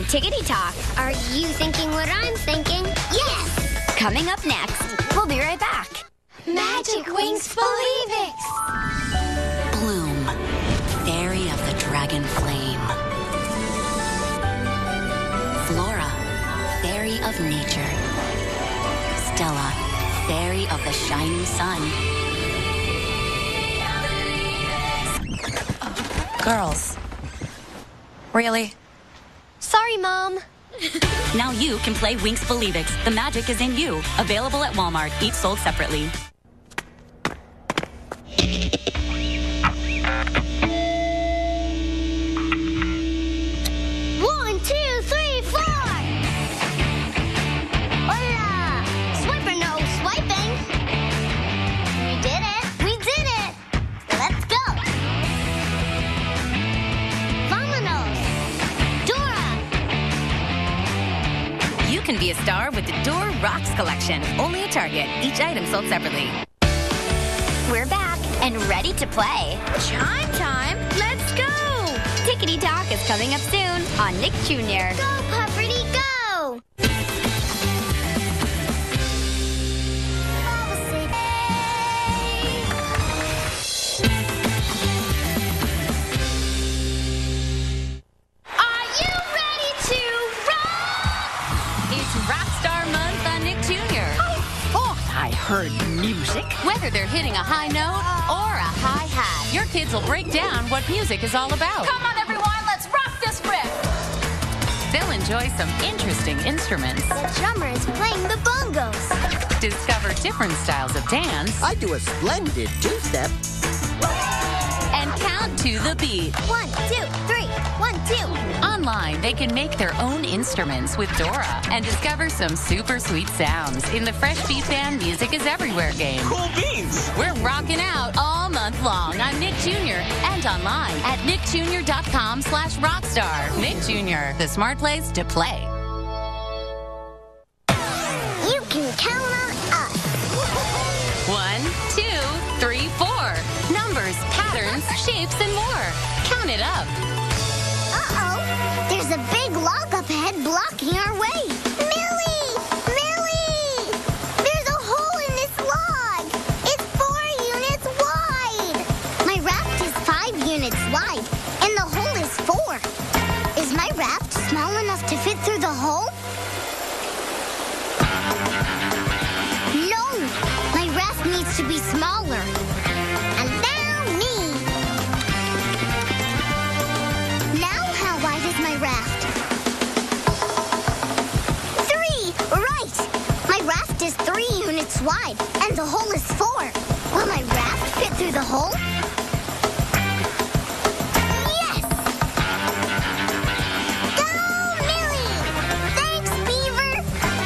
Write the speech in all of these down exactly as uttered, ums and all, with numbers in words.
Tickety Talk. Are you thinking what I'm thinking? Yes! Coming up next, we'll be right back. Magic Wings Believix! Bloom, fairy of the dragon flame. Flora, fairy of nature. Stella, fairy of the shining sun. Girls. Really? Sorry, Mom. Now you can play Winx Believix. The magic is in you. Available at Walmart. Each sold separately. One, two, three, four! Hola! Swiper no swiping! We did it! We did it! Let's go! Vamonos! Dora! You can be a star with the Dora Rocks collection. Only at Target. Each item sold separately. We're back and ready to play. Chime time. Let's go. Tickety Talk is coming up soon on Nick Junior Go, Pufferty, go! Are you ready to rock? It's Rockstar Month on Nick Junior Thought I heard music. Whether they're hitting a high note or a hi-hat, your kids will break down what music is all about. Come on, everyone, let's rock this riff. They'll enjoy some interesting instruments, The drummer is playing the bongos. discover different styles of dance, I do a splendid two-step. and count to the beat. One, two, three, one, two. Online, they can make their own instruments with Dora and discover some super sweet sounds in the Fresh Beat Band Music is Everywhere game. Cool beans. We're rocking out all month long on Nick Junior and online at nickjunior.com slash rockstar. Nick Junior, the smart place to play. You can count on us. One, two, three, four. Numbers, patterns, shapes, and more. Count it up. Uh-oh. There's a big log up ahead blocking our way. Millie! Millie! There's a hole in this log. It's four units wide. My raft is five units wide, and the hole is four. Is my raft small enough to fit through the hole? No! My raft needs to be smaller. Allow me! Now how wide is my raft? Three! Right! My raft is three units wide, and the hole is four. Will my raft fit through the hole? Yes! Go, Millie! Thanks, Beaver!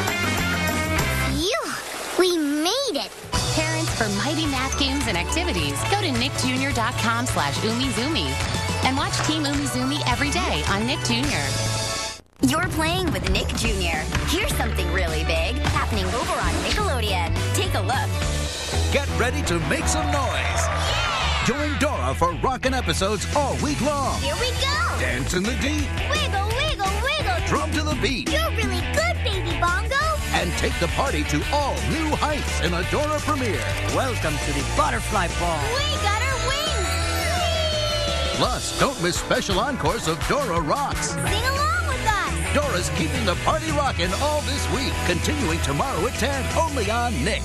Phew! We made it! Parents for mighty math games and activities, go to nickjunior.com slash umizoomi and watch Team Umizoomi every day on Nick Junior You're playing with Nick Junior Here's something really big happening over on Nickelodeon. Take a look. Get ready to make some noise. Join Dora for rockin' episodes all week long. Here we go! Dance in the deep, Wiggle, wiggle, wiggle! drum to the beat, You're really good, baby bongo! and take the party to all new heights in a Dora premiere. Welcome to the butterfly ball. We got our wings! Plus, don't miss special encores of Dora Rocks. Sing along with us! Dora's keeping the party rockin' all this week, continuing tomorrow at ten, only on Nick.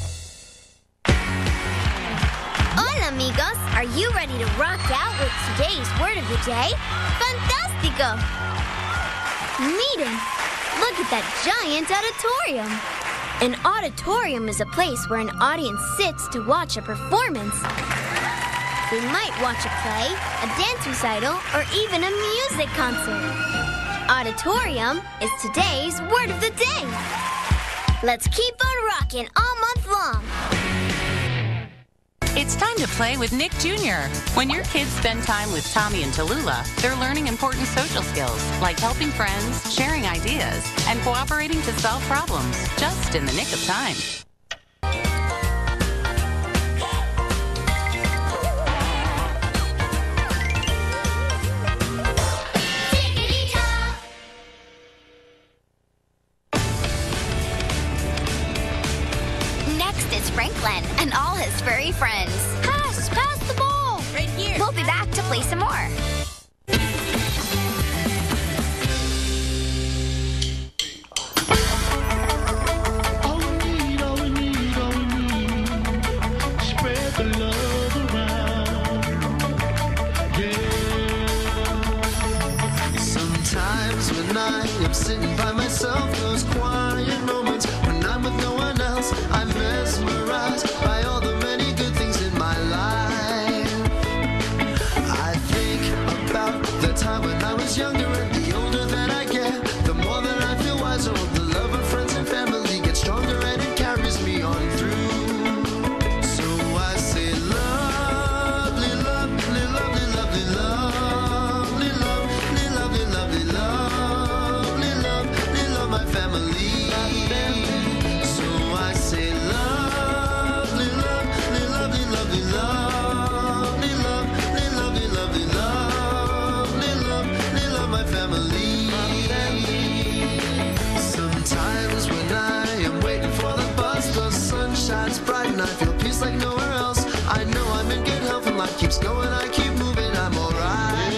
Hola, amigos! Are you ready to rock out with today's word of the day? Fantastico! Meeting! Look at that giant auditorium! An auditorium is a place where an audience sits to watch a performance. They might watch a play, a dance recital, or even a music concert. Auditorium is today's word of the day. Let's keep on rocking all month long. It's time to play with Nick Junior When your kids spend time with Tommy and Tallulah, they're learning important social skills like helping friends, sharing ideas, and cooperating to solve problems just in the nick of time. Franklin and all his furry friends. Pass, pass the ball. Right here. We'll be back to play some more. All we need, all we need, all we need. Spread the love around. Yeah. Sometimes when I am sitting by myself, those quiet moments when I'm with no one else, I'm mesmerized by all the many good things in my life. I think about the time when I was younger, and the older that I get, the more that I feel wiser. The love of friends and family gets stronger, and it carries me on through. So I say, lovely, lovely, lovely, lovely, lovely, lovely, lovely, lovely, lovely, lovely, love my family. So I say, lovely, lovely, lovely, lovely, lovely, lovely, lovely, lovely, lovely, lovely, love my family. Sometimes when I am waiting for the bus, the sun shines bright and I feel peace like nowhere else. I know I'm in good health and life keeps going. I keep moving, I'm alright.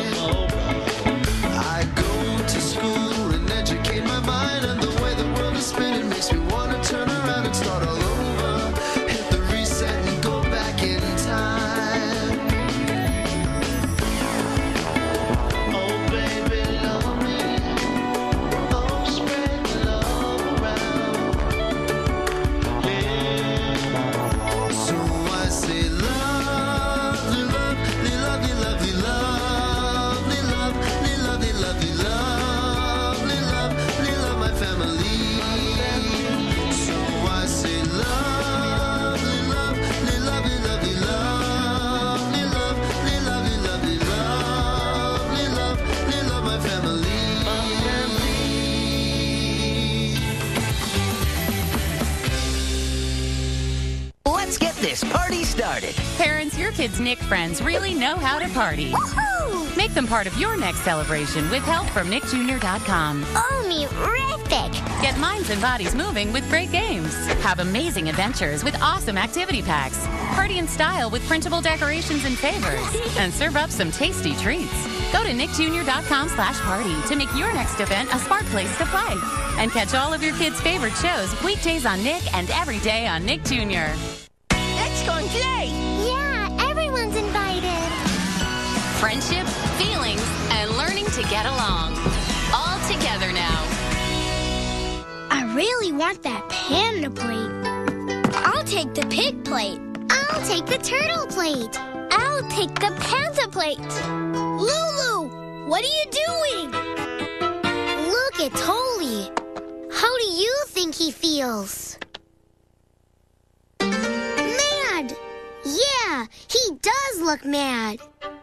I go to school and educate my mind, and the way the world is spinning makes me want to turn around and start all over. Hit the reset and go back in time. Oh baby, love me. Oh, spread the love around. Yeah. So I say, lovely, lovely, lovely, lovely, lovely, lovely, lovely, lovely, lovely, lovely, love my family. So I say, lovely, lovely, lovely, lovely, lovely, lovely, lovely, lovely, lovely, lovely, love my family. Let's get this party started. Parents, your kids' Nick friends really know how to party. Woohoo! Make them part of your next celebration with help from Nick Junior dot com. Oh, me-rific! Get minds and bodies moving with great games. Have amazing adventures with awesome activity packs. Party in style with printable decorations and favors. And serve up some tasty treats. Go to Nick Junior dot com slash party to make your next event a smart place to play. And catch all of your kids' favorite shows weekdays on Nick and every day on Nick Junior Let's go and play. Yeah, everyone's invited. Friendship, feelings, and learning to get along. All together now. I really want that panda plate. I'll take the pig plate. I'll take the turtle plate. I'll take the panda plate. Lulu, what are you doing? Look at Tolly. How do you think he feels? Mad. Yeah, he does look mad.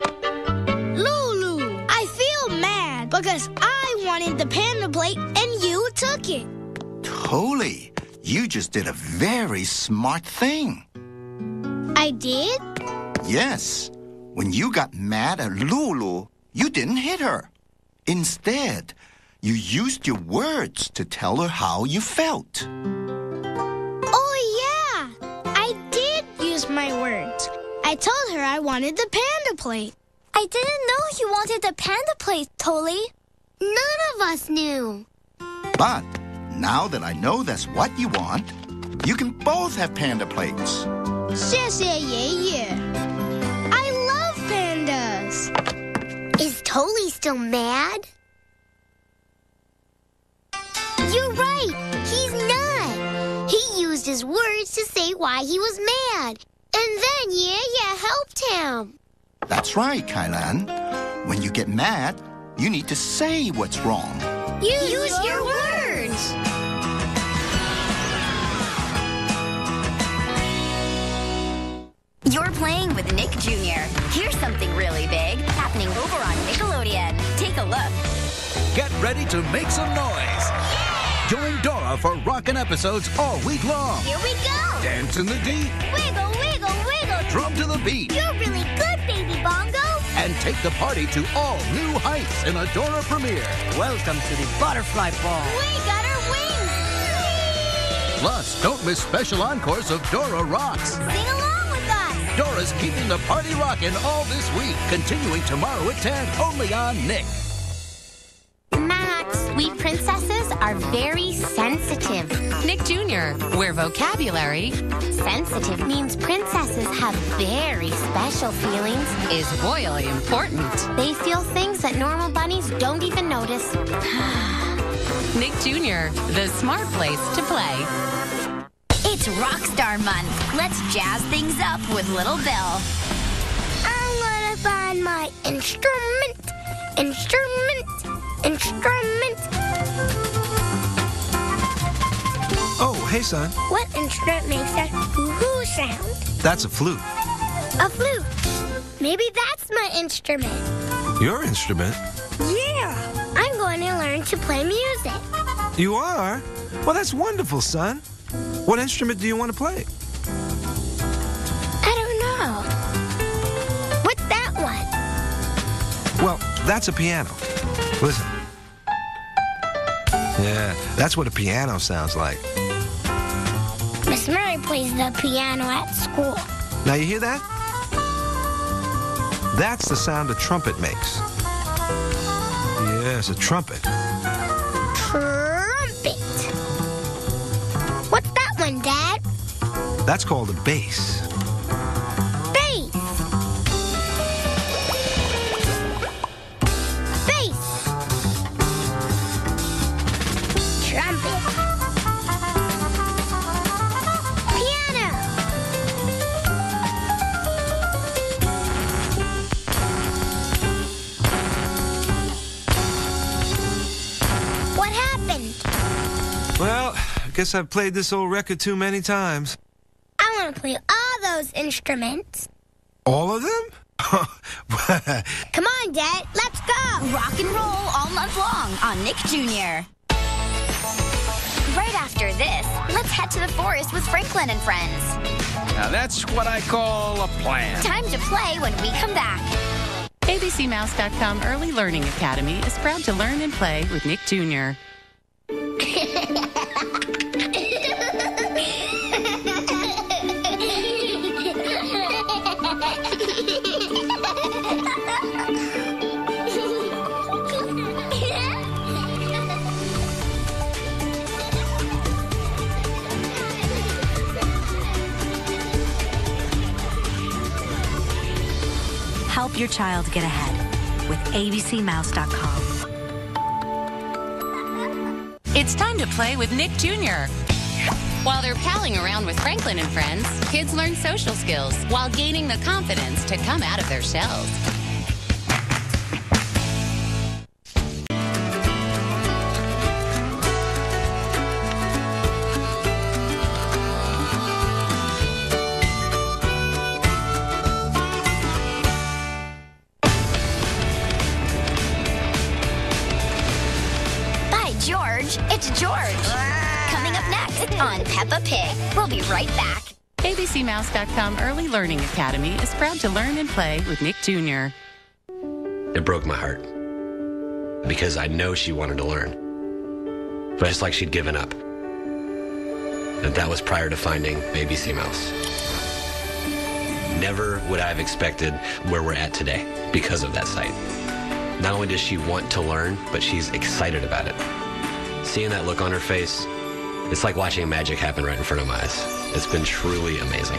Lulu, I feel mad because I wanted the panda plate and you took it. Tolly, you just did a very smart thing. I did? Yes. When you got mad at Lulu, you didn't hit her. Instead, you used your words to tell her how you felt. Oh, yeah. I did use my words. I told her I wanted the panda plate. I didn't know you wanted the panda plate, Tolly. None of us knew. But now that I know that's what you want, you can both have panda plates. 谢谢爷爷. I love pandas. Is Tolly still mad? You're right. He's not. He used his words to say why he was mad. And then Yaya helped him. That's right, Kailan. When you get mad, you need to say what's wrong. Use, Use your, your words. You're playing with Nick Junior Here's something really big happening over on Nickelodeon. Take a look. Get ready to make some noise. Yeah! Join Dora for rockin' episodes all week long. Here we go. Dance in the deep. Wiggle, wiggle, wiggle. Drum to the beat. You're really good, baby Bongo. And take the party to all new heights in a Dora premiere. Welcome to the butterfly ball. We got our wings. Plus, don't miss special encores of Dora Rocks. Sing along with us. Dora's keeping the party rockin' all this week, continuing tomorrow at ten, only on Nick. Max, we princesses are very sensitive. Nick Junior, where vocabulary Sensitive means princesses have very special feelings. is royally important. They feel things that normal bunnies don't even notice. Nick Junior, the smart place to play. It's Rockstar Month. Let's jazz things up with Little Bill. I'm gonna find my instrument, instrument, instrument. Oh, hey, son. What instrument makes that woo-hoo sound? That's a flute. A flute. Maybe that's my instrument. Your instrument? Yeah. I'm going to learn to play music. You are? Well, that's wonderful, son. What instrument do you want to play? I don't know. What's that one? Well, that's a piano. Listen. Yeah, that's what a piano sounds like. Miss Murray plays the piano at school. Now, you hear that? That's the sound a trumpet makes. Yes, a trumpet. Trumpet. What's that one, Dad? That's called a bass. Bass. Bass. Trumpet. Piano. What happened? Well, I guess I've played this old record too many times. I want to play all those instruments. All of them? Come on, Dad. Let's go. Rock and roll all month long on Nick Junior Right after this, let's head to the forest with Franklin and friends. Now that's what I call a plan. Time to play when we come back. A B C Mouse dot com Early Learning Academy is proud to learn and play with Nick Junior Help your child get ahead with A B C Mouse dot com. It's time to play with Nick Junior While they're palling around with Franklin and friends, kids learn social skills while gaining the confidence to come out of their shells. George, it's George. Coming up next on Peppa Pig. We'll be right back. A B C Mouse dot com Early Learning Academy is proud to learn and play with Nick Junior It broke my heart because I know she wanted to learn, but it's like she'd given up. And that was prior to finding A B C Mouse. Never would I have expected where we're at today because of that site. Not only does she want to learn, but she's excited about it. Seeing that look on her face, it's like watching magic happen right in front of my eyes. It's been truly amazing.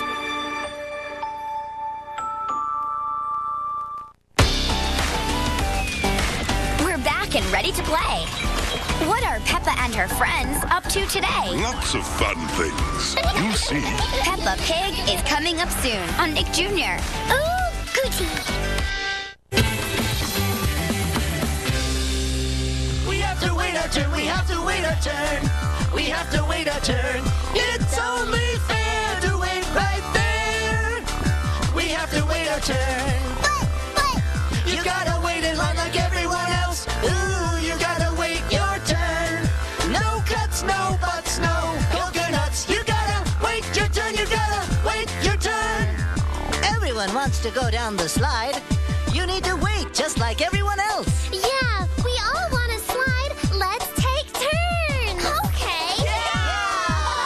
We're back and ready to play. What are Peppa and her friends up to today? Lots of fun things. You'll see. Peppa Pig is coming up soon on Nick Junior Ooh, goody. We have to wait our turn, we have to wait our turn. We have to wait our turn. It's only fair to wait right there. We have to wait our turn. But, but. You gotta wait in line like everyone else. Ooh, you gotta wait your turn. No cuts, no buts, no coconuts. You gotta wait your turn, you gotta wait your turn. Everyone wants to go down the slide. You need to wait just like everyone else. Yeah, we all want to slide. Let's take turns. Okay. Yeah!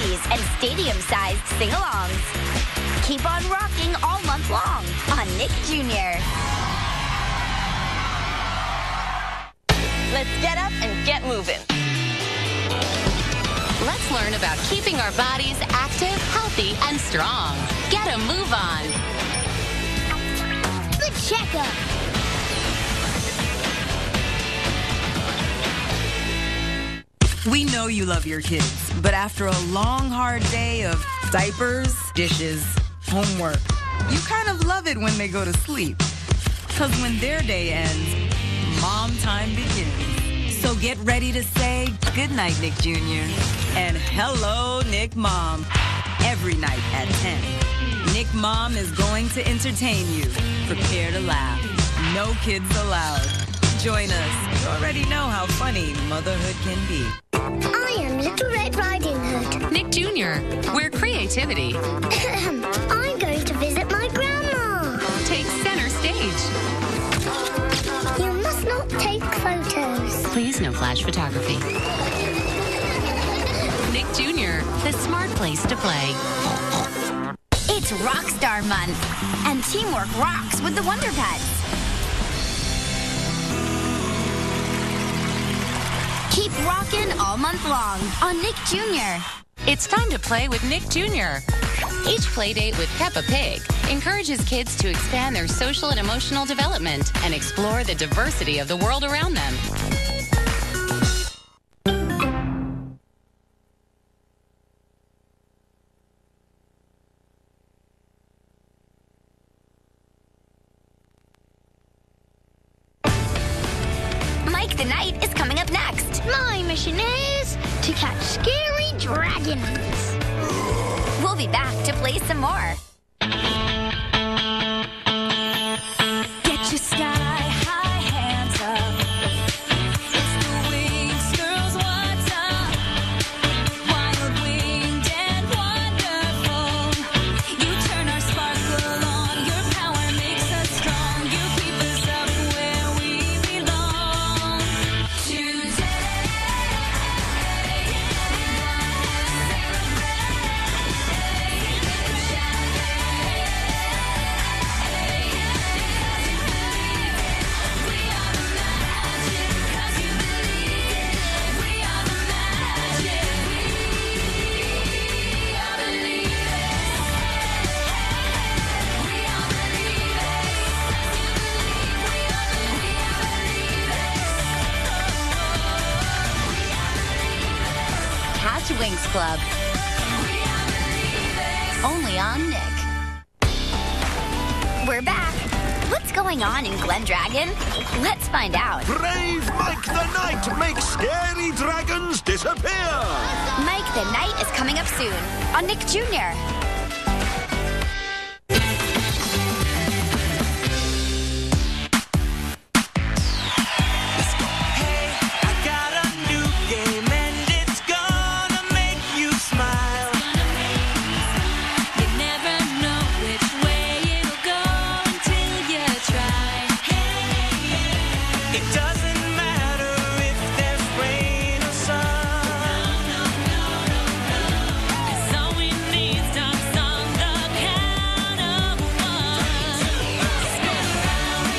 activities and stadium-sized sing-alongs. Keep on rocking all month long on Nick Junior Let's get up and get moving. Let's learn about keeping our bodies active, healthy, and strong. Get a move on. The checkup. We know you love your kids, but after a long, hard day of diapers, dishes, homework, you kind of love it when they go to sleep. Because when their day ends, mom time begins. So get ready to say goodnight, Nick Junior and hello, Nick Mom, every night at ten. Nick Mom is going to entertain you. Prepare to laugh. No kids allowed. Join us. You already know how funny motherhood can be. I am Little Red Riding Hood. Nick Junior, where creativity I'm going to visit my grandma. Take center stage. You must not take photos. Please, no flash photography. Nick Junior, the smart place to play. It's Rockstar Month, and teamwork rocks with the Wonder Pets. Keep rocking all month long on Nick Junior It's time to play with Nick Junior Each play date with Peppa Pig encourages kids to expand their social and emotional development and explore the diversity of the world around them. Mike the Knight is coming up next. My mission is to catch scary dragons. We'll be back to play some more. Get your sky high hands up. It's the Wings girls, what's up? Wild, winged, and wonderful. You turn our sparkle on. Your power makes us strong. You keep us up where we belong. Today, Catch Wings Club. Only on Nick. We're back. What's going on in Glen Dragon? Let's find out. Brave Mike the Knight makes scary dragons disappear! Mike the Knight is coming up soon on Nick Junior you never know which way it'll go until you try. It doesn't matter if there's rain or sun. 'Cause all we need starts on the count of one. Spin around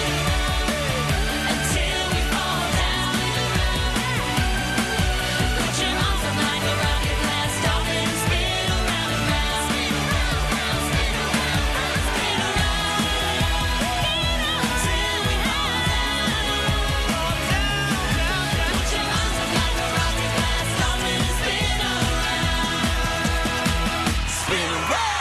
until we fall down. Put your arms up like a rocket blast off and spin around and round. Spin around, spin around, spin around. Until we fall down. Put your arms up like a rocket blast off and spin around. Spin around.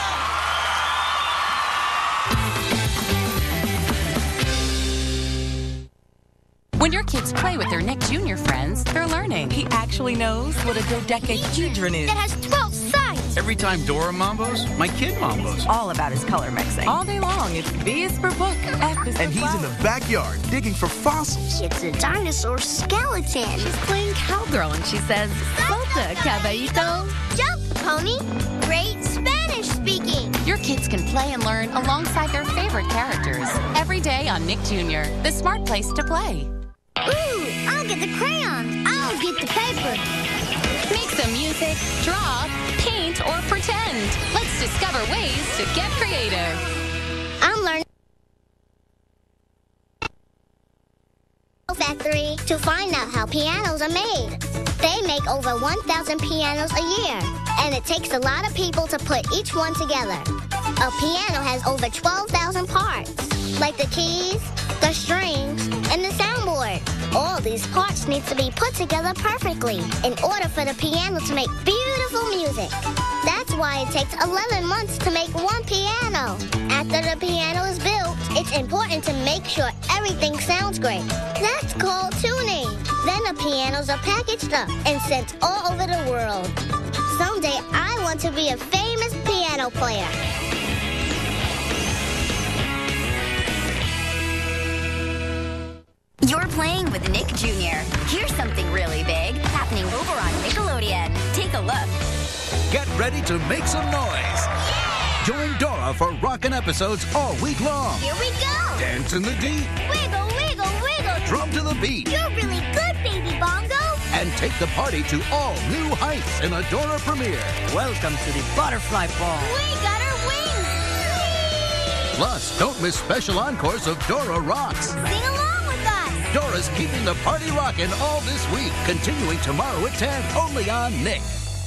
When your kids play with their Nick Junior friends, they're learning. He actually knows what a dodecahedron is. That has twelve sides. Every time Dora mambos, my kid mambos. All about his color mixing. All day long, it's B is for book, F is for And he's in the backyard digging for fossils. It's a dinosaur skeleton. She's playing cowgirl and she says, Salta, caballito. Jump, pony. Great Spanish speaking. Your kids can play and learn alongside their favorite characters. Every day on Nick Junior, the smart place to play. Ooh, I'll get the crayons. I'll get the paper. Make some music, draw, paint, or pretend. Let's discover ways to get creative. I'm learning Factory to find out how pianos are made. They make over one thousand pianos a year, and it takes a lot of people to put each one together. A piano has over twelve thousand parts, like the keys, the strings, and the soundboard. All these parts need to be put together perfectly in order for the piano to make beautiful music. That's why it takes eleven months to make one piano. After the piano is built, it's important to make sure everything sounds great. That's called tuning. Then the pianos are packaged up and sent all over the world. Someday I want to be a famous piano player. You're playing with Nick Junior Here's something really big happening over on Nickelodeon. Take a look. Get ready to make some noise. Yeah! Join Dora for rockin' episodes all week long. Here we go. Dance in the deep. Wiggle, wiggle, wiggle. Drum to the beat. You're really good, baby Bongo. And take the party to all new heights in a Dora premiere. Welcome to the Butterfly Ball. We got our wings. Plus, don't miss special encores of Dora Rocks. Sing along with us. Dora's keeping the party rockin' all this week, continuing tomorrow at ten, only on Nick.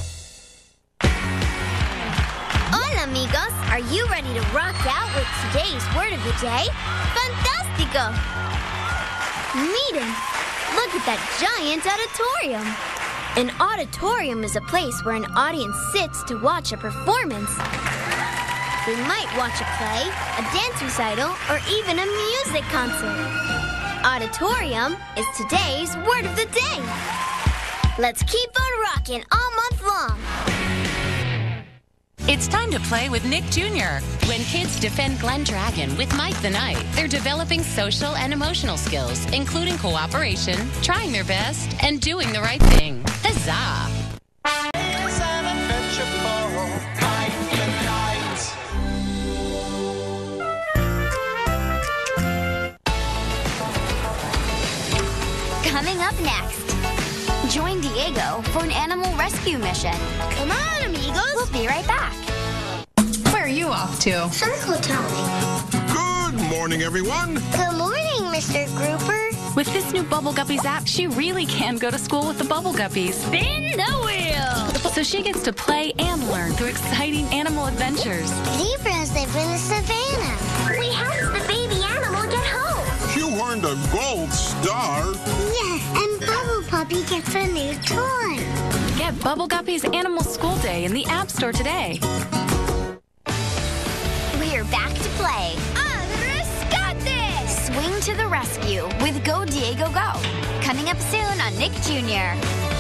Hola, amigos. Are you ready to rock out with today's word of the day? Fantastico. Meeting. Look at that giant auditorium. An auditorium is a place where an audience sits to watch a performance. We might watch a play, a dance recital, or even a music concert. Auditorium is today's word of the day. Let's keep on rocking all month long. It's time to play with Nick Junior When kids defend Glen Dragon with Mike the Knight, they're developing social and emotional skills, including cooperation, trying their best, and doing the right thing. Huzzah! Coming up next, join Diego for an animal rescue mission. Come on, amigos. We'll be right back. Where are you off to? Circle time. Good morning, everyone. Good morning, Mister Grouper. With this new Bubble Guppies app, she really can go to school with the Bubble Guppies. Spin the wheel. So she gets to play and learn through exciting animal adventures. Zebras live in the savannah. We helped the baby animal get home. You earned a gold star. Yeah, and Bubble Puppy gets a new toy. Get Bubble Guppies Animal School Day in the App Store today. We're back to play. Rescate! Swing to the rescue with Go Diego Go. Coming up soon on Nick Junior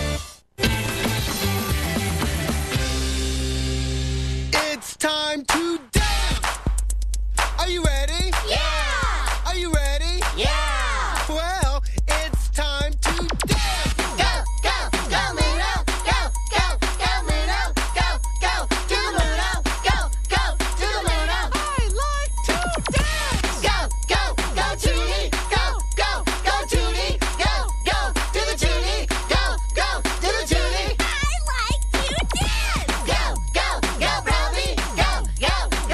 It's time to dance! Are you ready? Yeah! Are you ready? Yeah! Well, it's time to dance! Go, go, go, Muno! Go, go, go, Muno! Go, go, to the Muno! Go, go, to the Muno! I like to dance! Go, go, go, Tootie! Go, go, go, Tootie! Go, go, to the Tootie! Go, go, to the Tootie! I like to dance! Go, go, go, Robbie! Go, go,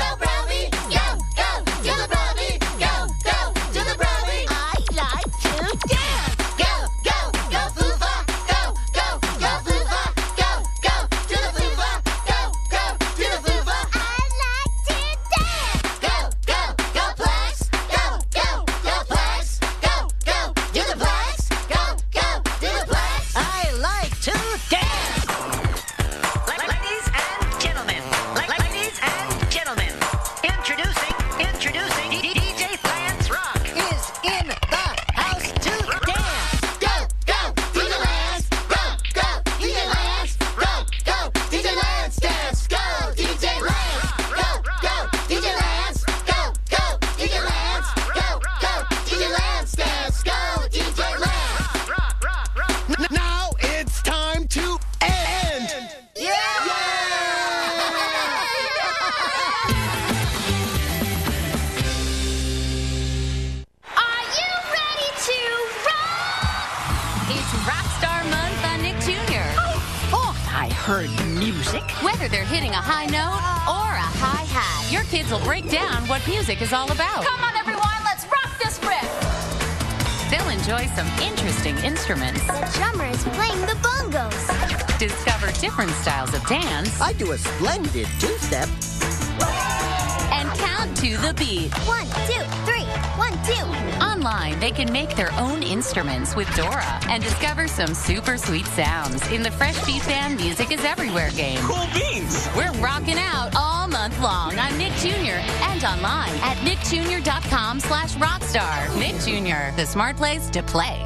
heard music. Whether they're hitting a high note or a hi-hat, your kids will break down what music is all about. Come on, everyone, let's rock this riff. They'll enjoy some interesting instruments. The drummer is playing the bongos. Discover different styles of dance. I do a splendid two-step. And count to the beat. One, two, three. One, two. Online, they can make their own instruments with Dora and discover some super sweet sounds in the Fresh Beat Band Music is Everywhere game. Cool beans! We're rocking out all month long on Nick Junior and online at nickjunior.com slash rockstar. Nick Junior, the smart place to play.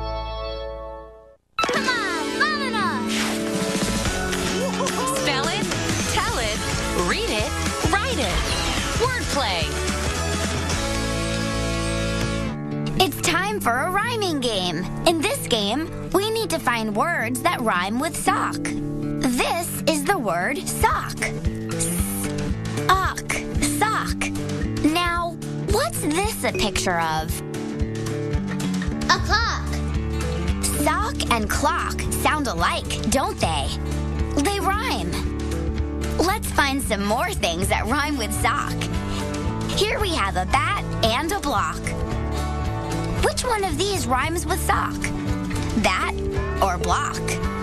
Come on, vámonos. Spell it, tell it, read it, write it. Wordplay. It's time for a rhyming game. In this game, we need to find words that rhyme with sock. This is the word sock. Sock. Sock. Now, what's this a picture of? A clock. Sock and clock sound alike, don't they? They rhyme. Let's find some more things that rhyme with sock. Here we have a bat and a block. Which one of these rhymes with sock? Bat or block?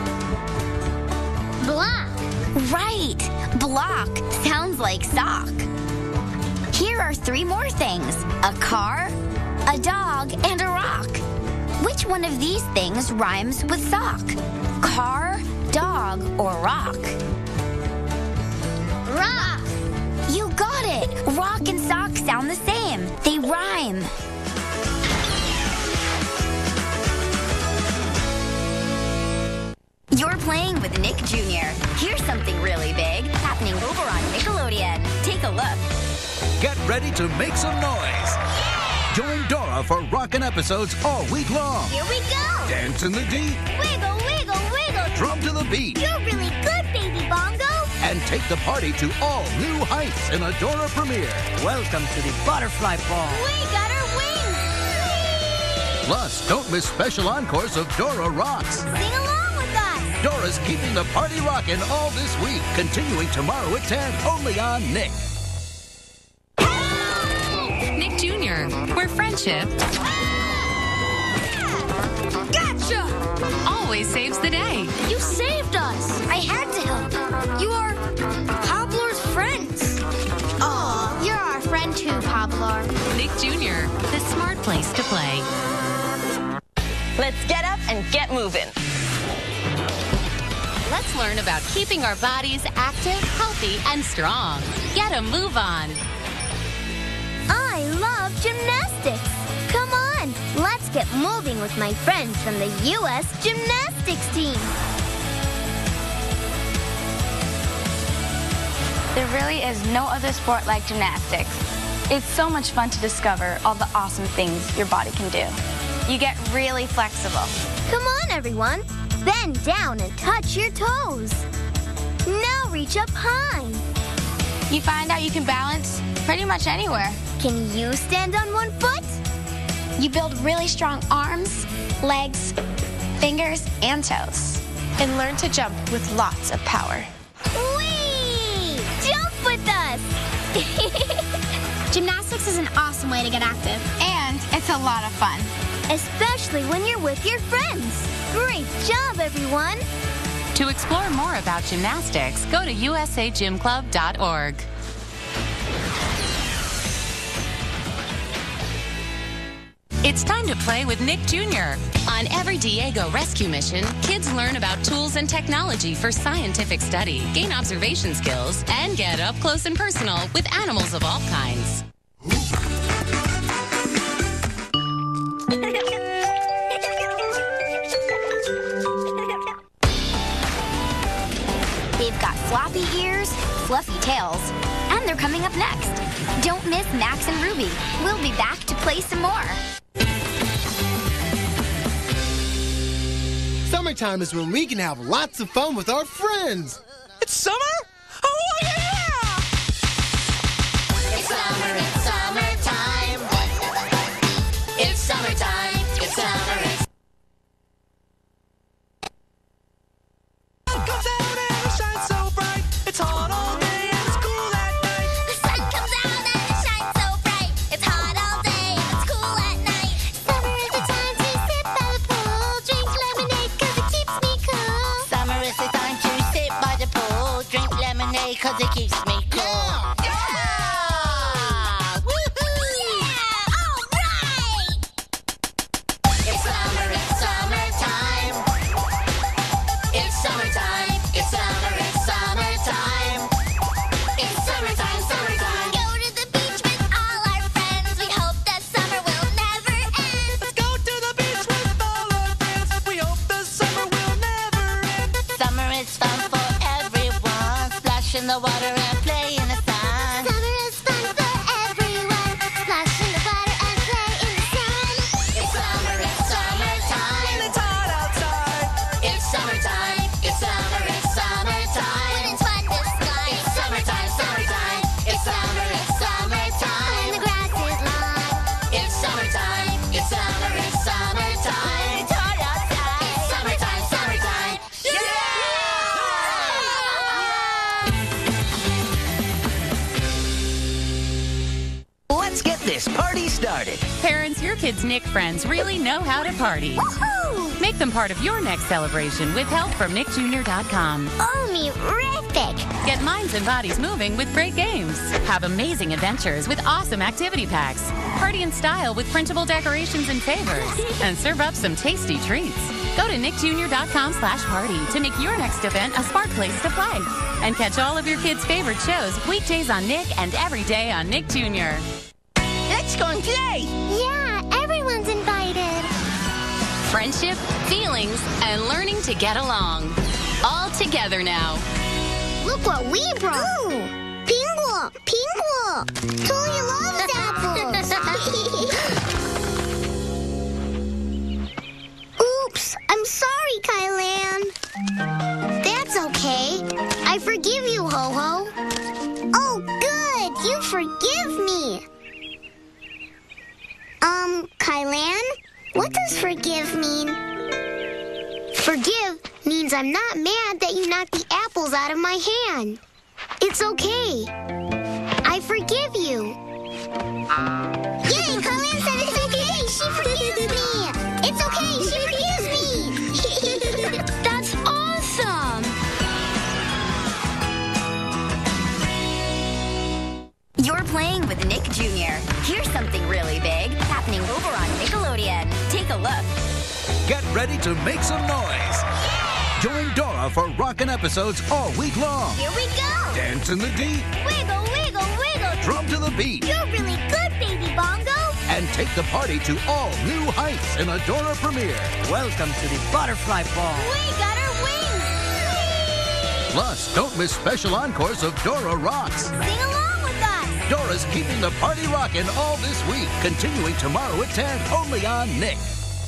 Block. Right. Block sounds like sock. Here are three more things. A car, a dog, and a rock. Which one of these things rhymes with sock? Car, dog, or rock? Rock. You got it. Rock and sock sound the same. They rhyme. You're playing with Nick Junior Here's something really big happening over on Nickelodeon. Take a look. Get ready to make some noise. Join Dora for rockin' episodes all week long. Here we go. Dance in the deep. Wiggle, wiggle, wiggle. Drum to the beat. You're really good, baby bongo. And take the party to all new heights in a Dora premiere. Welcome to the Butterfly Ball. We got our wings. Plus, don't miss special encores of Dora Rocks. Sing along with us. Dora's keeping the party rockin' all this week, continuing tomorrow at ten, only on Nick. Nick Junior, where friendship Gotcha. always saves the day. You saved us. I had to help. You are Pablo's friends. Aw, you're our friend too, Pablo. Nick Junior, the smart place to play. Let's get up and get moving. Let's learn about keeping our bodies active, healthy, and strong. Get a move on. I love gymnastics. Come on, let's get moving with my friends from the U S gymnastics team. There really is no other sport like gymnastics. It's so much fun to discover all the awesome things your body can do. You get really flexible. Come on, everyone. Bend down and touch your toes. Now reach up high. You find out you can balance pretty much anywhere. Can you stand on one foot? You build really strong arms, legs, fingers, and toes. And learn to jump with lots of power. Whee! Jump with us! Gymnastics is an awesome way to get active. And it's a lot of fun. Especially when you're with your friends. Great job, everyone! To explore more about gymnastics, go to u s a gym club dot org. It's time to play with Nick Junior On every Diego rescue mission, kids learn about tools and technology for scientific study, gain observation skills, and get up close and personal with animals of all kinds. They've got floppy ears, fluffy tails, and they're coming up next. Don't miss Max and Ruby. We'll be back to play some more. Summertime is when we can have lots of fun with our friends. It's summer? Oh, yeah! It's summer, it's summertime. It's summertime, it's summer, it's lemonade because it keeps me cool. Yeah! Yeah! Woohoo! Yeah! All right! It's summer, it's summertime. It's summertime. It's summer, it's summertime. It's summertime, summertime. Go to the beach with all our friends. We hope that summer will never end. Let's go to the beach with all our friends. We hope the summer will never end. Summer is fun for everyone. Splash in the water and play in the sun. Summer is fun for everyone. Splash in the water and play in the sun. It's summer, it's summertime. When it's hot outside. It's summertime. It's summer, it's summertime. When it's fun to slide. It's summertime, summertime. It's summer, it's summertime. When the grass is long. It's summertime. It's summer, it's summertime. It's hot outside. It's summertime, summertime. Let's get this party started. Parents, your kids' Nick friends really know how to party. Woohoo! Make them part of your next celebration with help from Nick Junior dot com. Oh, me-rific! Get minds and bodies moving with great games. Have amazing adventures with awesome activity packs. Party in style with printable decorations and favors. And serve up some tasty treats. Go to Nick Junior dot com slash party to make your next event a smart place to play. And catch all of your kids' favorite shows weekdays on Nick and every day on Nick Junior Let's go and play. Yeah, everyone's invited. Friendship, feelings, and learning to get along. All together now. Look what we brought. Ooh, Pinguo, Pinguo. Totally loves apples. Oops, I'm sorry, Kylan. That's okay. I forgive you, Ho-Ho. Oh, good. You forgive me. Um, Kylan, what does forgive mean? Forgive means I'm not mad that you knocked the apples out of my hand. It's okay. I forgive you. Yay, Kylan said it's okay. She forgives me. It's okay. She forgives me. That's awesome. You're playing with Nick Junior Here's something really big happening over on Nickelodeon. Take a look. Get ready to make some noise. Join Dora for rockin' episodes all week long. Here we go. Dance in the deep. Wiggle, wiggle, wiggle. Drum to the beat. You're really good, baby Bongo. And take the party to all new heights in a Dora premiere. Welcome to the butterfly ball. We got our wings. Plus, don't miss special encores of Dora Rocks. Sing along with us. Dora's keeping the party rockin' all this week, continuing tomorrow at ten, only on Nick.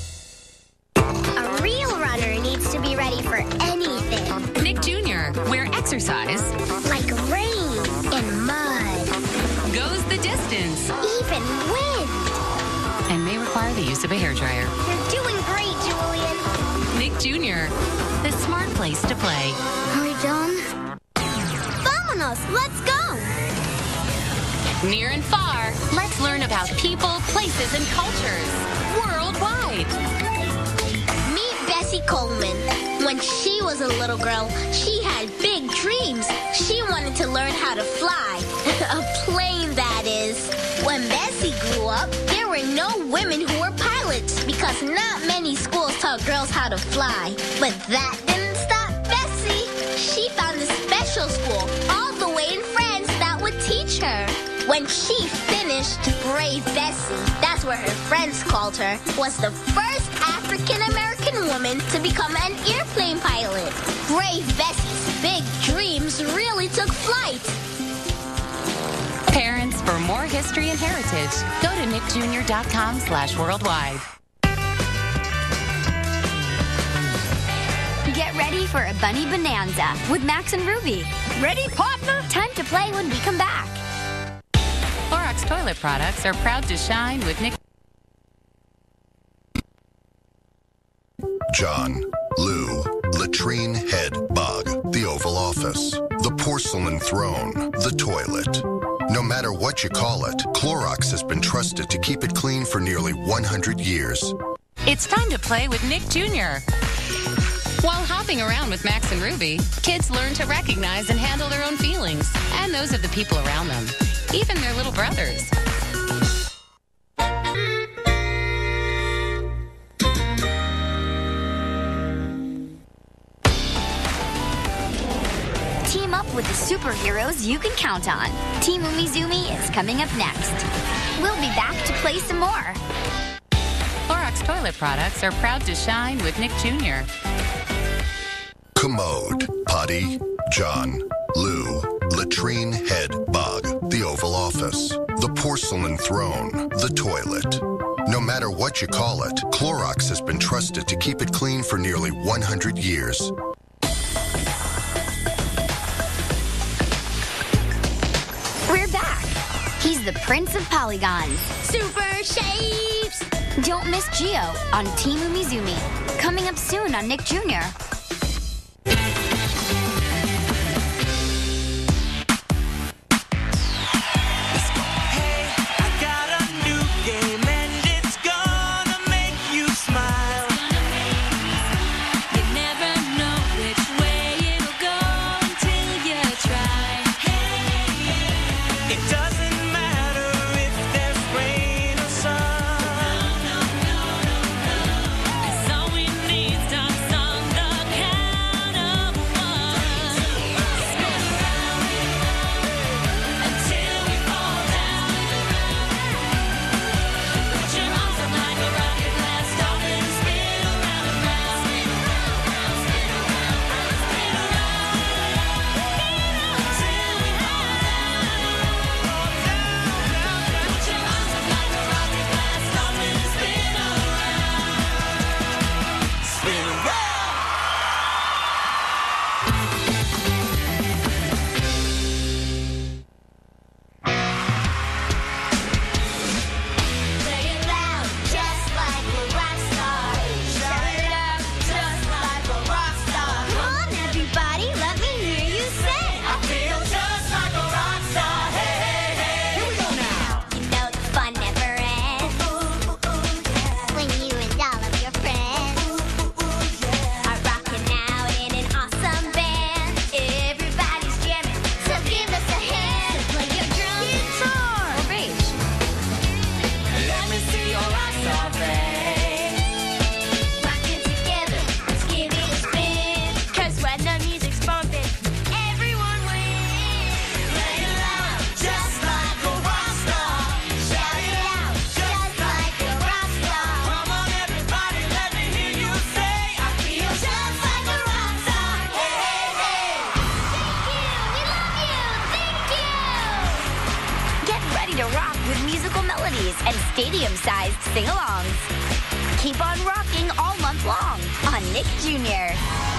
A real runner needs to be ready for anything. Nick Junior, where exercise, Like rain and mud. goes the distance, Even wind. and may require the use of a hairdryer. You're doing great, Julian. Nick Junior, the smart place to play. Are we done? Vámonos, let's go. Near and far, let's learn about people, places, and cultures worldwide. Meet Bessie Coleman. When she was a little girl, she had big dreams. She wanted to learn how to fly. A plane, that is. When Bessie grew up, there were no women who were pilots because not many schools taught girls how to fly. But that didn't stop Bessie. She found a special school all the way in France that would teach her. When she finished, Brave Bessie, that's what her friends called her, was the first African-American woman to become an airplane pilot. Brave Bessie's big dreams really took flight. Parents, for more history and heritage, go to Nick Junior dot com slash worldwide. Get ready for a bunny bonanza with Max and Ruby. Ready, partner? Time to play when we come back. Clorox toilet products are proud to shine with Nick. John, Lou, latrine, head, bug, the Oval Office, the porcelain throne, the toilet. No matter what you call it, Clorox has been trusted to keep it clean for nearly one hundred years. It's time to play with Nick Junior While hopping around with Max and Ruby, kids learn to recognize and handle their own feelings and those of the people around them, even their little brothers. Team up with the superheroes you can count on. Team Umizoomi is coming up next. We'll be back to play some more. Clorox toilet products are proud to shine with Nick Junior Commode, Potty, John, Lou, Latrine, Head, Bog, the Oval Office, the Porcelain Throne, the Toilet. No matter what you call it, Clorox has been trusted to keep it clean for nearly one hundred years. We're back. He's the Prince of Polygons. Super shapes! Don't miss Geo on Team Umizoomi. Coming up soon on Nick Junior and stadium-sized sing-alongs. Keep on rocking all month long on Nick Junior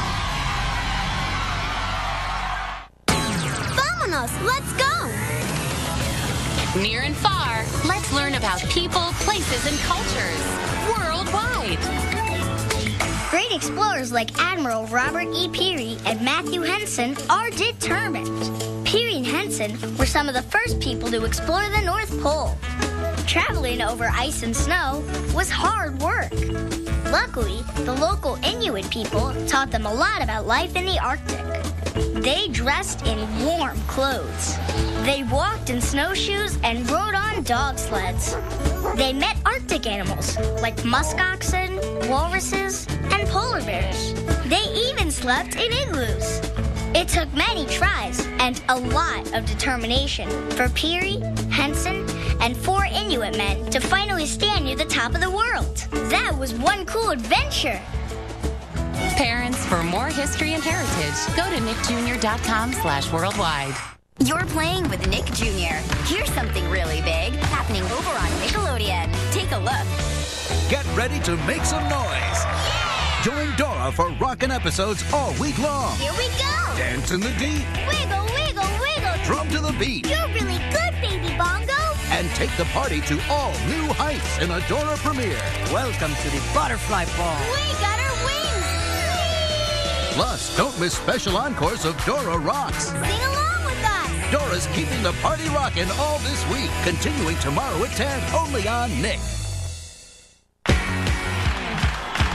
Vámonos, let's go! Near and far, let's learn about people, places, and cultures worldwide. Great explorers like Admiral Robert E. Peary and Matthew Henson are determined. Peary and Henson were some of the first people to explore the North Pole. Traveling over ice and snow was hard work. Luckily, the local Inuit people taught them a lot about life in the Arctic. They dressed in warm clothes. They walked in snowshoes and rode on dog sleds. They met Arctic animals like musk oxen, walruses, and polar bears. They even slept in igloos. It took many tries and a lot of determination for Peary, Henson, and four Inuit men to finally stand near the top of the world. That was one cool adventure. Parents, for more history and heritage, go to nickjunior.com slash worldwide. You're playing with Nick Junior Here's something really big happening over on Nickelodeon. Take a look. Get ready to make some noise. Yeah! Join Dora for rockin' episodes all week long. Here we go. Dance in the deep. Wiggle, wiggle, wiggle. Drum to the beat. You're really good, baby bongo. And take the party to all new heights in a Dora premiere. Welcome to the Butterfly Ball. We got our wings. Plus, don't miss special encores of Dora Rocks. Sing along with us. Dora's keeping the party rockin' all this week, continuing tomorrow at ten, only on Nick. Hola,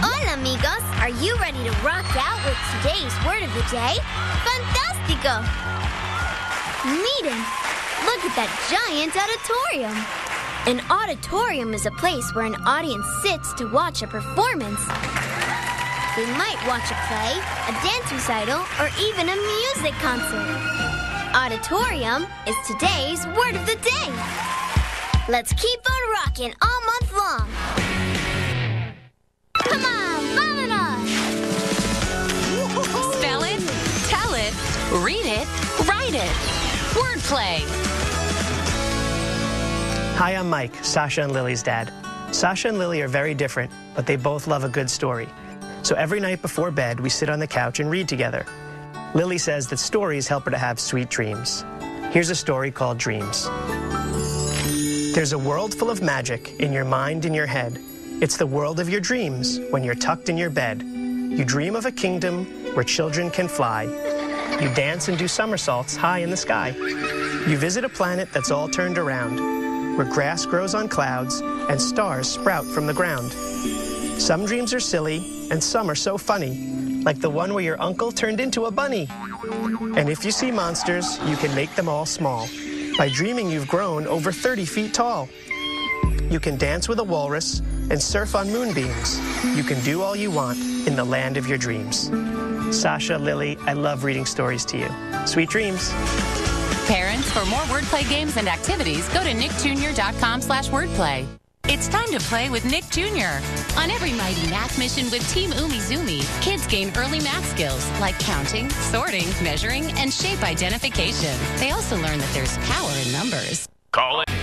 amigos. Are you ready to rock out with today's word of the day? Fantastico! Meet him. Look at that giant auditorium. An auditorium is a place where an audience sits to watch a performance. They might watch a play, a dance recital, or even a music concert. Auditorium is today's word of the day. Let's keep on rocking all month long. Come on, vámonos! Spell it, tell it, read it, write it. Wordplay. Hi, I'm Mike, Sasha and Lily's dad. Sasha and Lily are very different, but they both love a good story. So every night before bed, we sit on the couch and read together. Lily says that stories help her to have sweet dreams. Here's a story called Dreams. There's a world full of magic in your mind and your head. It's the world of your dreams when you're tucked in your bed. You dream of a kingdom where children can fly. You dance and do somersaults high in the sky. You visit a planet that's all turned around, where grass grows on clouds and stars sprout from the ground. Some dreams are silly and some are so funny, like the one where your uncle turned into a bunny. And if you see monsters, you can make them all small by dreaming you've grown over thirty feet tall. You can dance with a walrus and surf on moonbeams. You can do all you want in the land of your dreams. Sasha, Lily, I love reading stories to you. Sweet dreams. Parents, for more wordplay games and activities, go to nickjunior.com slash wordplay. It's time to play with Nick Junior On every mighty math mission with Team Umizoomi, kids gain early math skills like counting, sorting, measuring, and shape identification. They also learn that there's power in numbers. Call it.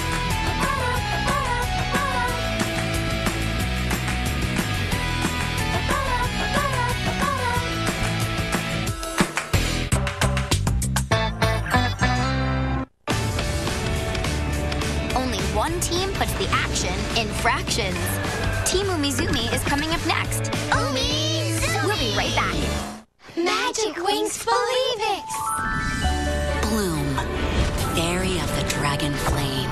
One team puts the action in fractions. Team Umizoomi is coming up next. Umizoomi! We'll be right back. Magic Wings Believix! Bloom, fairy of the dragon flame.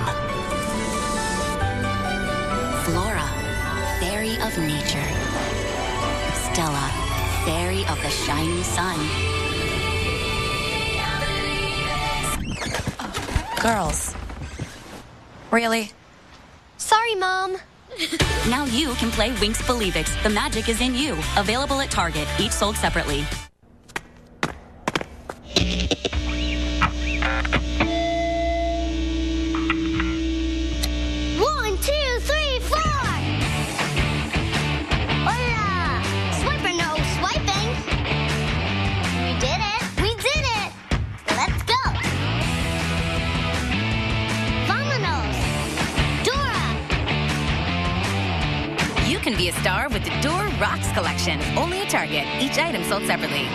Flora, fairy of nature. Stella, fairy of the shining sun. Girls. Really? Sorry, Mom. Now you can play Winx Believix. The magic is in you. Available at Target, each sold separately. One, two, three, four! Hola! Swiper no swiping! We did it! We did it! Let's go! Vámonos! You can be a star with the Door Rocks collection. Only at Target. Each item sold separately.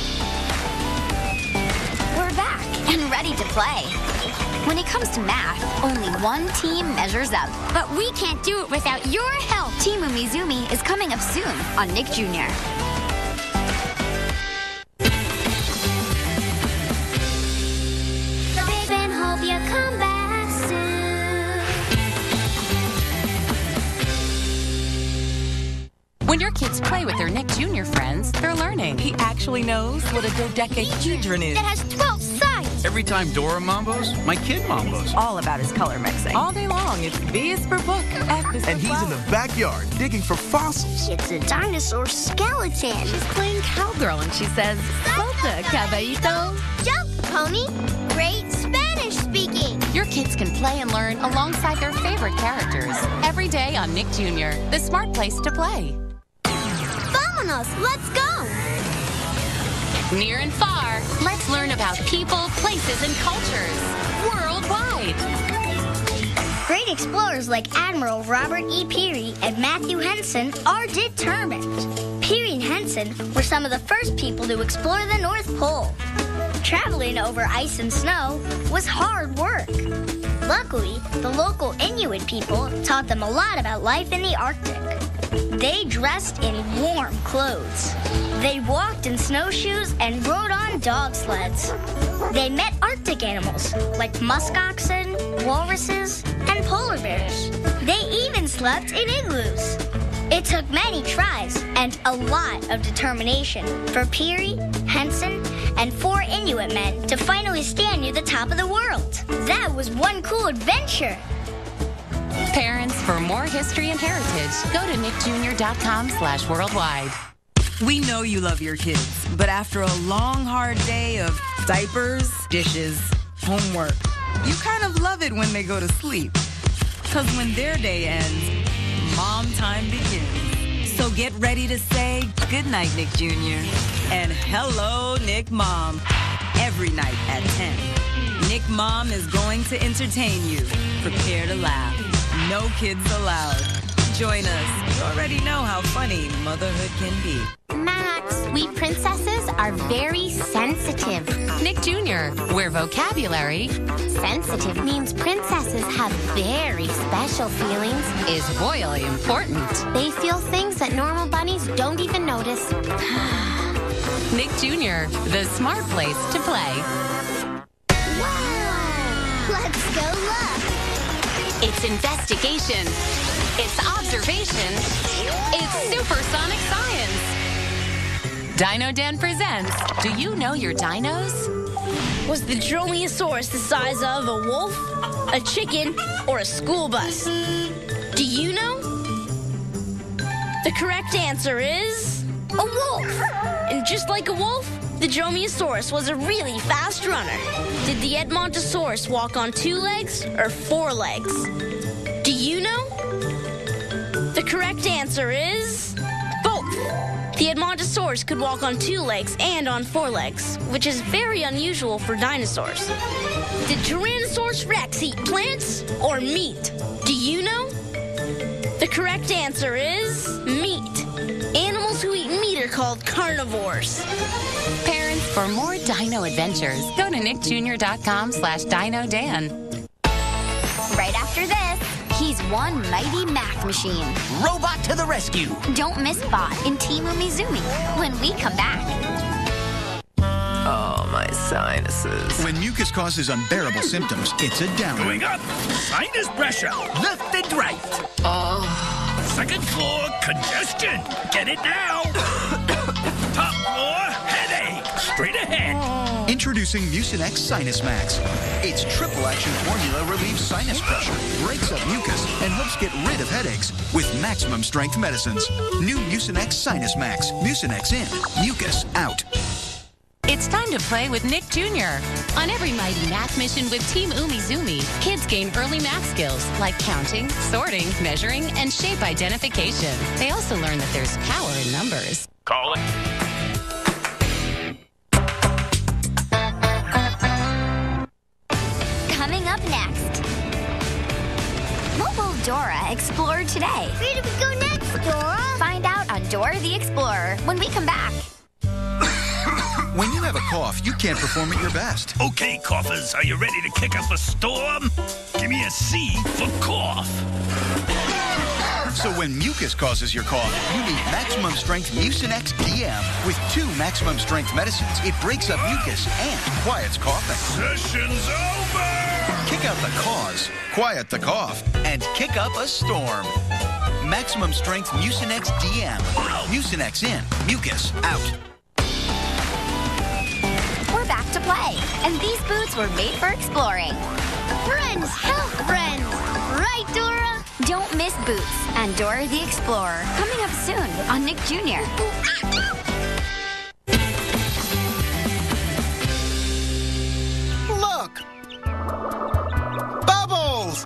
We're back and ready to play. When it comes to math, only one team measures up. But we can't do it without your help. Team Umizoomi is coming up soon on Nick Junior Babe, and hope you come back soon. When your kids play with their Nick Junior friends, they're learning. He actually knows what a dodecahedron is. That has twelve sides. Every time Dora mambos, my kid mambos. All about his color mixing. All day long, it's B is for book, F is for And he's in the backyard digging for fossils. It's a dinosaur skeleton. She's playing cowgirl and she says, Salta, caballito. Jump, pony. Great Spanish speaking. Your kids can play and learn alongside their favorite characters. Every day on Nick Junior, the smart place to play. Vámonos, let's go. Near and far, let's learn about people, places, and cultures worldwide. Great explorers like Admiral Robert E. Peary and Matthew Henson are determined. Peary and Henson were some of the first people to explore the North Pole. Traveling over ice and snow was hard work. Luckily, the local Inuit people taught them a lot about life in the Arctic. They dressed in warm clothes. They walked in snowshoes and rode on dog sleds. They met Arctic animals like muskoxen, walruses, and polar bears. They even slept in igloos. It took many tries and a lot of determination for Peary, Henson, and four Inuit men to finally stand near the top of the world. That was one cool adventure. Parents, for more history and heritage, go to nick junior dot com slash worldwide. We know you love your kids, but after a long, hard day of diapers, dishes, homework, you kind of love it when they go to sleep. Because when their day ends, mom time begins. So get ready to say goodnight, Nick Junior and hello, Nick Mom, every night at ten. Nick Mom is going to entertain you. Prepare to laugh. No kids allowed. Join us. You already know how funny motherhood can be. Max, we princesses are very sensitive. Nick Junior, where vocabulary sensitive means princesses have very special feelings. Is royally important. They feel things that normal bunnies don't even notice. Nick Junior, the smart place to play. Wow! Let's go look. It's investigation. It's observation. It's supersonic science. Dino Dan presents Do You Know Your Dinos? Was the Dromaeosaurus the size of a wolf, a chicken, or a school bus? Do you know? The correct answer is a wolf. And just like a wolf, the Dromaeosaurus was a really fast runner. Did the Edmontosaurus walk on two legs or four legs? Do you know? The correct answer is both. The Edmontosaurus could walk on two legs and on four legs, which is very unusual for dinosaurs. Did Tyrannosaurus Rex eat plants or meat? Do you know? The correct answer is meat. Animals who eat meat are called carnivores. Parents, for more dino adventures, go to nick junior dot com slash dino dan. Right after this, he's one mighty math machine. Robot to the rescue. Don't miss Bot in Team Umizoomi when we come back. Oh, my sinuses. When mucus causes unbearable symptoms, it's a downer. Going up. Sinus pressure. Left and right. Oh. Second floor, congestion. Get it now. Top floor, headache. Straight ahead. Introducing Mucinex Sinus Max. Its triple action formula relieves sinus pressure, breaks up mucus, and helps get rid of headaches with maximum strength medicines. New Mucinex Sinus Max. Mucinex in, mucus out. It's time to play with Nick Junior On every mighty math mission with Team Umizoomi, kids gain early math skills like counting, sorting, measuring, and shape identification. They also learn that there's power in numbers. Call it. Coming up next, what will Dora explore today? Where do we go next, Dora? Find out on Dora the Explorer when we come back. When you have a cough, you can't perform at your best. Okay, coughers, are you ready to kick up a storm? Give me a C for cough. So when mucus causes your cough, you need maximum strength Mucinex D M. With two maximum strength medicines, it breaks up mucus and quiets coughing. Session's over! Kick out the cause, quiet the cough, and kick up a storm. Maximum strength Mucinex D M. Mucinex in, mucus out. We're back to play, and these boots were made for exploring. Friends help friends. Right, Dora? Don't miss Boots and Dora the Explorer, coming up soon on Nick Junior Look! Bubbles!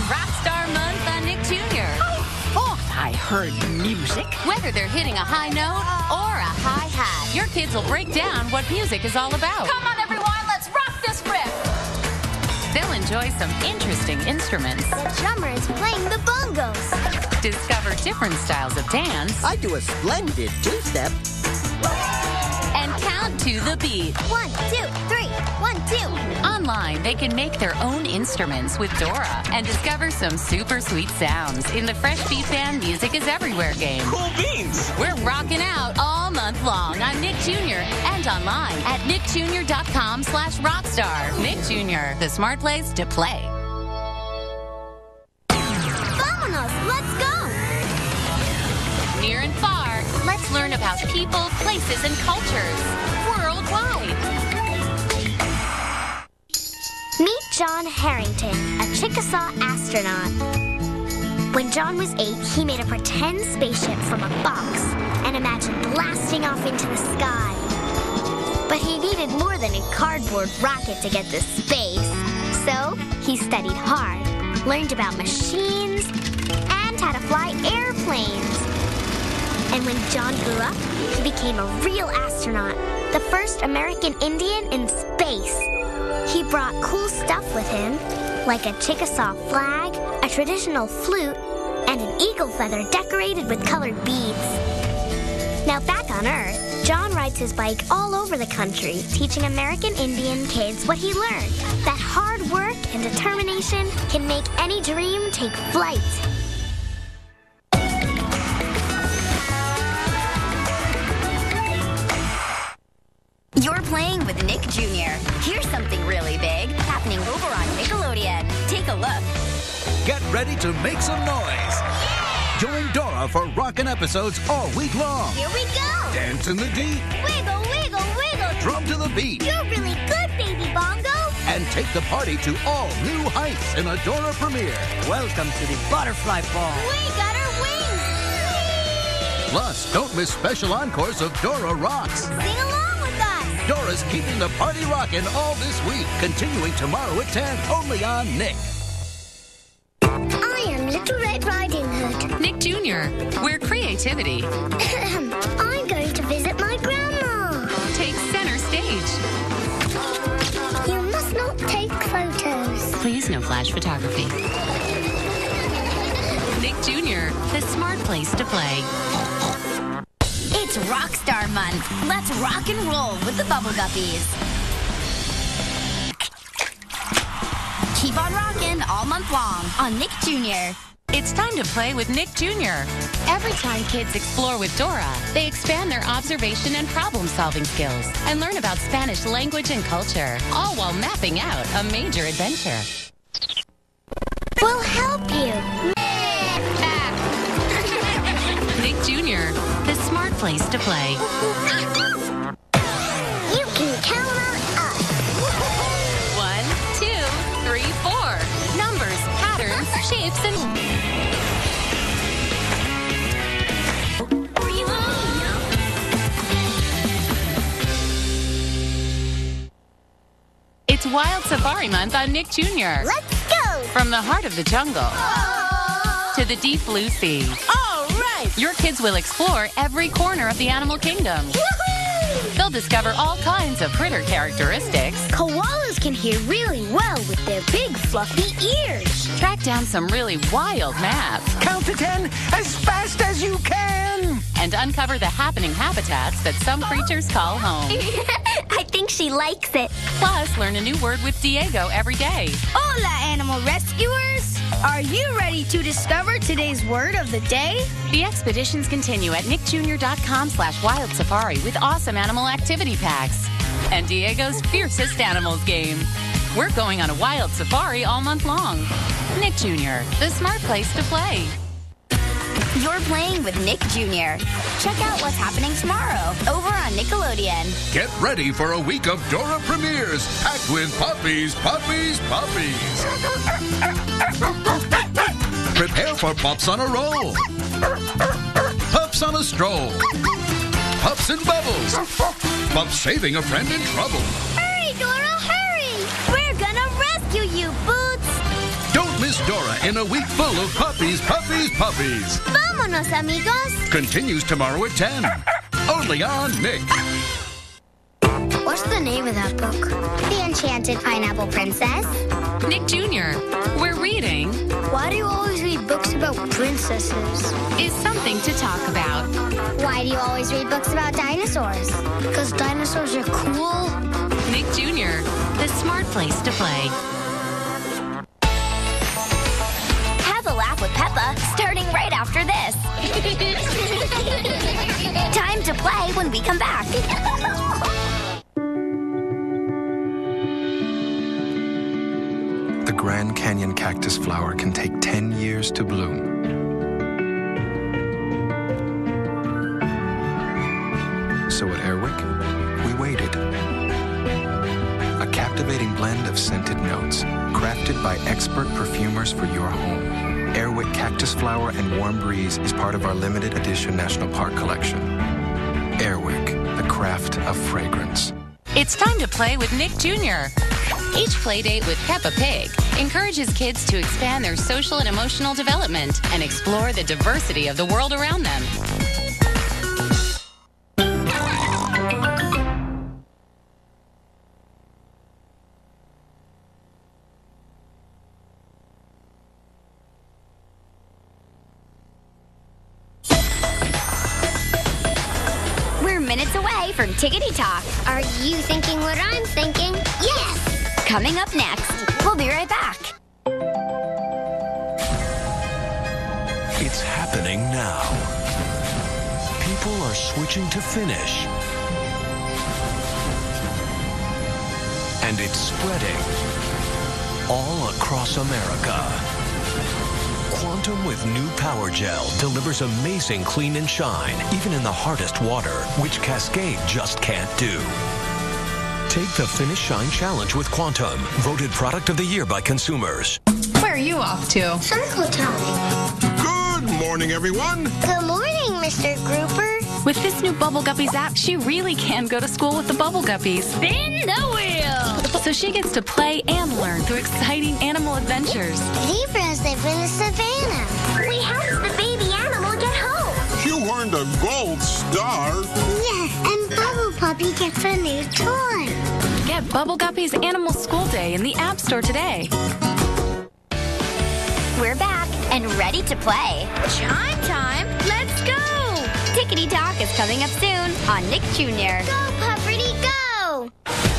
Rockstar Month on Nick Junior Oh, I heard music. Whether they're hitting a high note or a hi-hat, your kids will break down what music is all about. Come on, everyone, let's rock this riff. They'll enjoy some interesting instruments. The drummer is playing the bongos. Discover different styles of dance. I do a splendid two-step. And count to the beat. One, two, three. One, two. Online, they can make their own instruments with Dora and discover some super sweet sounds in the Fresh Beat Band Music is Everywhere game. Cool beans! We're rocking out all month long on Nick Junior and online at nick junior dot com slash rockstar. Nick Junior, the smart place to play. Vámonos, let's go. Near and far, let's learn about people, places, and cultures worldwide. Meet John Harrington, a Chickasaw astronaut. When John was eight, he made a pretend spaceship from a box and imagined blasting off into the sky. But he needed more than a cardboard rocket to get to space. So he studied hard, learned about machines, and how to fly airplanes. And when John grew up, he became a real astronaut, the first American Indian in space. He brought cool stuff with him, like a Chickasaw flag, a traditional flute, and an eagle feather decorated with colored beads. Now back on Earth, John rides his bike all over the country, teaching American Indian kids what he learned, that hard work and determination can make any dream take flight. You're playing with Nick Junior Here's something really big happening over on Nickelodeon. Take a look. Get ready to make some noise. Yeah! Join Dora for rockin' episodes all week long. Here we go. Dance in the deep. Wiggle, wiggle, wiggle. Drum to the beat. You're really good, baby bongo. And take the party to all new heights in a Dora premiere. Welcome to the Butterfly Ball. We got our wings. Plus, don't miss special encores of Dora Rocks. Sing along with us. Dora's keeping the party rockin' all this week, continuing tomorrow at ten, only on Nick. I am Little Red Riding Hood. Nick Junior, where creativity I'm going to visit my grandma. takes center stage. You must not take photos. Please, no flash photography. Nick Junior, the smart place to play. It's Rockstar Month. Let's rock and roll with the Bubble Guppies. Keep on rocking all month long on Nick Junior It's time to play with Nick Junior Every time kids explore with Dora, they expand their observation and problem-solving skills and learn about Spanish language and culture, all while mapping out a major adventure. We'll help you. Nick Junior, the smart place to play. You can count on us. One, two, three, four. Numbers, patterns, shapes, and... It's Wild Safari Month on Nick Junior Let's go. From the heart of the jungle to the deep blue sea. All right. Your kids will explore every corner of the animal kingdom. Woohoo! They'll discover all kinds of critter characteristics. Koalas can hear really well with their big fluffy ears. Track down some really wild maps. Count to ten as fast as you can. And uncover the happening habitats that some creatures call home. I think she likes it. Plus, learn a new word with Diego every day. Hola, animal rescuers. Are you ready to discover today's word of the day? The expeditions continue at nick junior dot com slash wild safari with awesome animal activity packs. And Diego's fiercest animals game. We're going on a wild safari all month long. Nick Junior, the smart place to play. You're playing with Nick Junior Check out what's happening tomorrow over on Nickelodeon. Get ready for a week of Dora premieres packed with puppies, puppies, puppies. Prepare for pups on a roll. Pups on a stroll. Pups and bubbles. Pups saving a friend in trouble. Hurry, Dora, hurry. We're gonna rescue you, Boots. Don't miss Dora in a week full of puppies, puppies, puppies. Vámonos, amigos. Continues tomorrow at ten. Only on Nick. What's the name of that book? The Enchanted Pineapple Princess. Nick Junior, we're reading Why do you always read books about princesses? Is Something to Talk About. Why do you always read books about dinosaurs? Because dinosaurs are cool. Nick Junior, the smart place to play. Have a laugh with Peppa, starting right after this. Time to play when we come back. The Grand Canyon cactus flower can take ten years to bloom. So at Airwick, we waited. A captivating blend of scented notes, crafted by expert perfumers for your home. Airwick Cactus Flower and Warm Breeze is part of our limited edition National Park collection. Airwick, the craft of fragrance. It's time to play with Nick Junior Each play date with Peppa Pig encourages kids to expand their social and emotional development and explore the diversity of the world around them. We're minutes away from Tickety Talk. Are you thinking what I'm thinking? Yes! Coming up next, we'll be right back. It's happening now. People are switching to Finish. And it's spreading all across America. Quantum with new Power Gel delivers amazing clean and shine, even in the hardest water, which Cascade just can't do. Take the Finish Shine Challenge with Quantum, voted Product of the Year by consumers. Where are you off to? Circle Time. Good morning, everyone. Good morning, Mister Grouper. With this new Bubble Guppies app, she really can go to school with the Bubble Guppies. Spin the wheel! So she gets to play and learn through exciting animal adventures. Zebras live in the savannah. We helped the baby animal get home. You earned a gold star. Yeah, and Bubble Puppy gets a new toy. Get Bubble Guppies Animal School Day in the App Store today. We're back and ready to play. Chime time. Let's go. Tickety Talk is coming up soon on Nick Junior Go, Pupperty, go.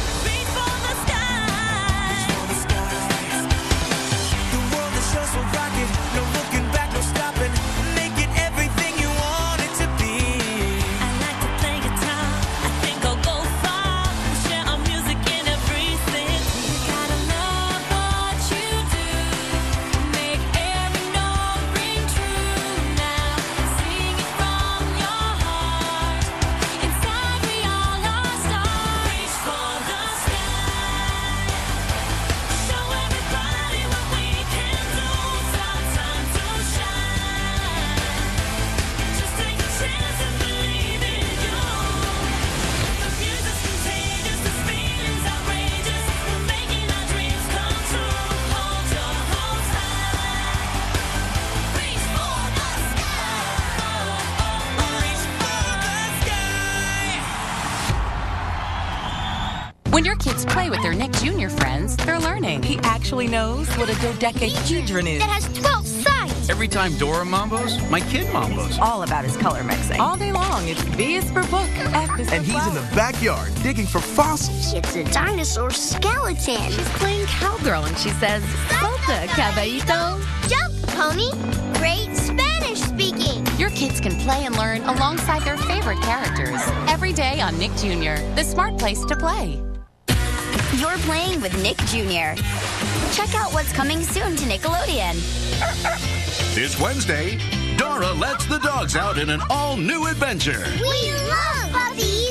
When your kids play with their Nick Junior friends, they're learning. He actually knows what a dodecahedron is. That has twelve sides. Every time Dora mambos, my kid mambos. All about his color mixing. All day long, it's B is for book, F is for And he's in the backyard digging for fossils. It's a dinosaur skeleton. She's playing cowgirl and she says, Salta, caballito. Jump, pony. Great Spanish speaking. Your kids can play and learn alongside their favorite characters every day on Nick Junior, the smart place to play. You're playing with Nick Junior Check out what's coming soon to Nickelodeon. This Wednesday, Dora lets the dogs out in an all-new adventure. We love puppies.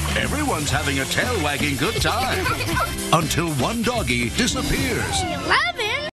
Everyone's having a tail-wagging good time until one doggy disappears. We love